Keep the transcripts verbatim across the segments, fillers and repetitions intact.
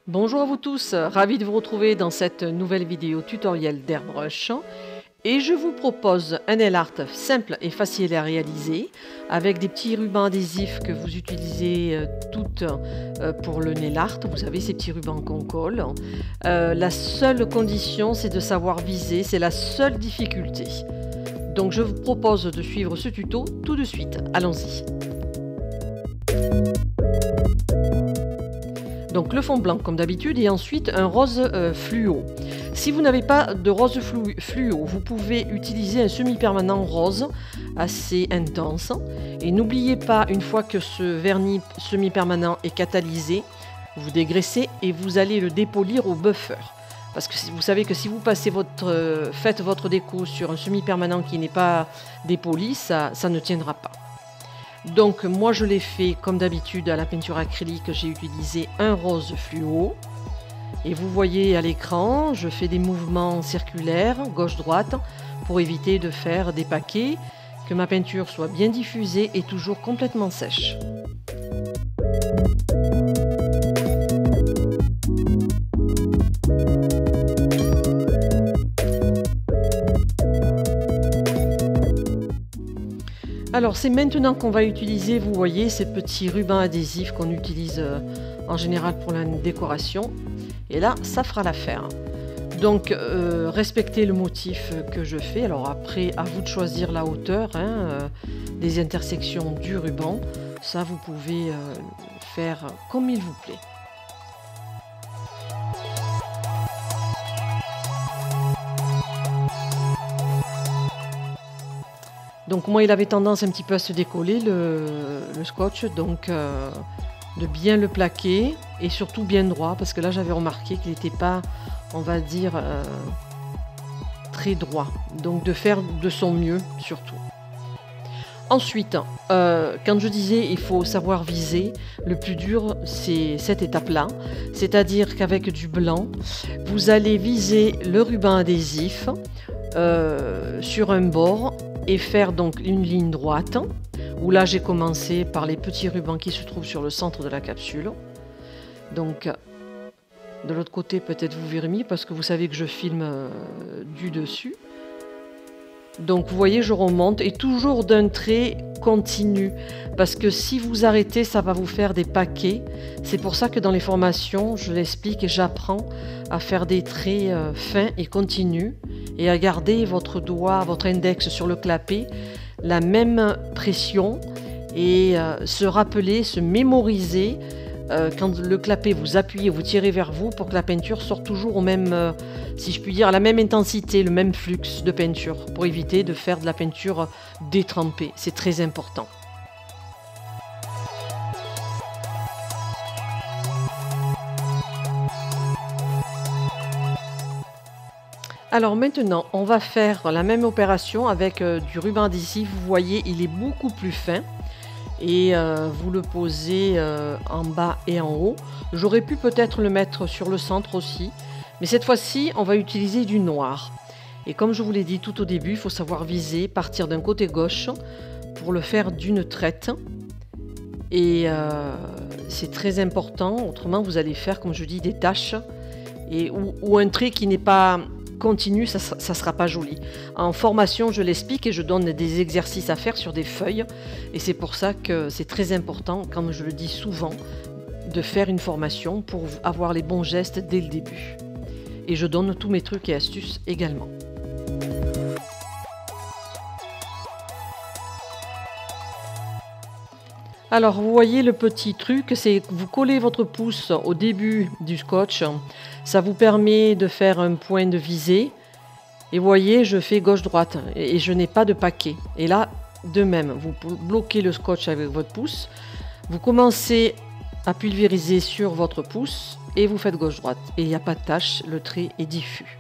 Bonjour à vous tous, ravi de vous retrouver dans cette nouvelle vidéo tutoriel d'Airbrush. Et je vous propose un nail art simple et facile à réaliser avec des petits rubans adhésifs que vous utilisez toutes pour le nail art. Vous savez, ces petits rubans qu'on colle. Euh, la seule condition, c'est de savoir viser, c'est la seule difficulté. Donc je vous propose de suivre ce tuto tout de suite. Allons-y. Donc le fond blanc comme d'habitude et ensuite un rose euh, fluo. Si vous n'avez pas de rose flu fluo, vous pouvez utiliser un semi-permanent rose assez intense. Et n'oubliez pas, une fois que ce vernis semi-permanent est catalysé, vous dégraissez et vous allez le dépolir au buffer. Parce que vous savez que si vous passez votre, euh, faites votre déco sur un semi-permanent qui n'est pas dépoli, ça, ça ne tiendra pas. Donc moi je l'ai fait comme d'habitude à la peinture acrylique, j'ai utilisé un rose fluo. Et vous voyez à l'écran, je fais des mouvements circulaires, gauche-droite, pour éviter de faire des paquets, que ma peinture soit bien diffusée et toujours complètement sèche. Alors c'est maintenant qu'on va utiliser, vous voyez, ces petits rubans adhésifs qu'on utilise euh, en général pour la décoration. Et là, ça fera l'affaire. Donc euh, respectez le motif que je fais. Alors après, à vous de choisir la hauteur hein, euh, des intersections du ruban. Ça, vous pouvez euh, faire comme il vous plaît. Donc moi il avait tendance un petit peu à se décoller le, le scotch, donc euh, de bien le plaquer et surtout bien droit parce que là j'avais remarqué qu'il n'était pas, on va dire, euh, très droit. Donc de faire de son mieux surtout. Ensuite, euh, quand je disais il faut savoir viser, le plus dur c'est cette étape-là, c'est-à-dire qu'avec du blanc, vous allez viser le ruban adhésif euh, sur un bord et faire donc une ligne droite, où là j'ai commencé par les petits rubans qui se trouvent sur le centre de la capsule. Donc de l'autre côté peut-être vous verrez mieux parce que vous savez que je filme euh, du dessus. Donc vous voyez je remonte et toujours d'un trait continu parce que si vous arrêtez ça va vous faire des paquets. C'est pour ça que dans les formations je l'explique et j'apprends à faire des traits euh, fins et continus et à garder votre doigt, votre index sur le clapet, la même pression et euh, se rappeler, se mémoriser euh, quand le clapet vous appuyez, vous tirez vers vous pour que la peinture sorte toujours au même, euh, si je puis dire, à la même intensité, le même flux de peinture pour éviter de faire de la peinture détrempée. C'est très important. Alors maintenant, on va faire la même opération avec euh, du ruban adhésif. Vous voyez, il est beaucoup plus fin et euh, vous le posez euh, en bas et en haut. J'aurais pu peut-être le mettre sur le centre aussi, mais cette fois-ci, on va utiliser du noir. Et comme je vous l'ai dit tout au début, il faut savoir viser, partir d'un côté gauche pour le faire d'une traite. Et euh, c'est très important, autrement vous allez faire, comme je dis, des taches et, ou, ou un trait qui n'est pas continu, ça ne sera pas joli. En formation, je l'explique et je donne des exercices à faire sur des feuilles. Et c'est pour ça que c'est très important, comme je le dis souvent, de faire une formation pour avoir les bons gestes dès le début. Et je donne tous mes trucs et astuces également. Alors vous voyez le petit truc, c'est que vous collez votre pouce au début du scotch, ça vous permet de faire un point de visée et vous voyez je fais gauche-droite et je n'ai pas de paquet. Et là de même, vous bloquez le scotch avec votre pouce, vous commencez à pulvériser sur votre pouce et vous faites gauche-droite et il n'y a pas de tache, le trait est diffus.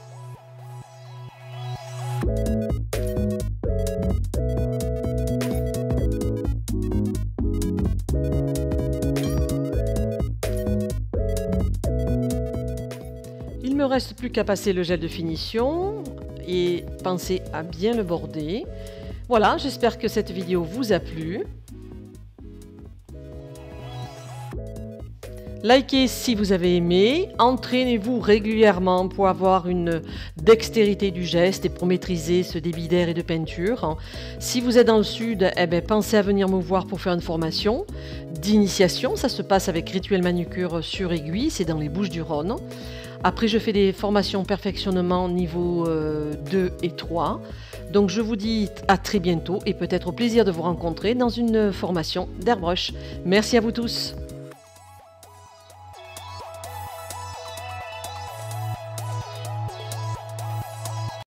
Il ne me reste plus qu'à passer le gel de finition et pensez à bien le border. Voilà, j'espère que cette vidéo vous a plu. Likez si vous avez aimé, entraînez-vous régulièrement pour avoir une dextérité du geste et pour maîtriser ce débit d'air et de peinture. Si vous êtes dans le sud, eh bien, pensez à venir me voir pour faire une formation d'initiation. Ça se passe avec Rituel Manucure sur aiguille, c'est dans les Bouches-du-Rhône. Après, je fais des formations perfectionnement niveau euh, deux et trois. Donc, je vous dis à très bientôt et peut-être au plaisir de vous rencontrer dans une formation d'airbrush. Merci à vous tous.